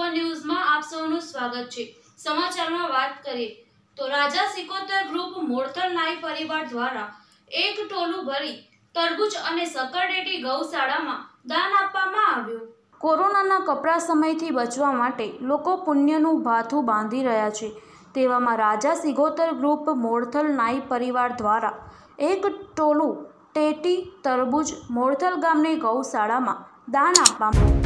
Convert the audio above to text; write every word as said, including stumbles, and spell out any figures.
News में आप સૌનું સ્વાગત છે। સમાચારમાં વાત કરીએ તો રાજા સિકોતર ગ્રુપ મોરથલ નાઈ પરિવાર દ્વારા એક ટોલું ભરી તરબૂચ અને સકરટેટી ગૌશાળામાં દાન આપવામાં આવ્યું। કોરોનાના કપરા સમયથી બચવા માટે લોકો પુણ્યનું ભાથું બાંધી રહ્યા છે। તેવામાં રાજા સિકોતર ગ્રુપ મોરથલ નાઈ પરિવાર દ્વારા એક ટોલું ટેટી તરબૂચ મોરથલ ગામની ગૌશાળામાં દાન આપવામાં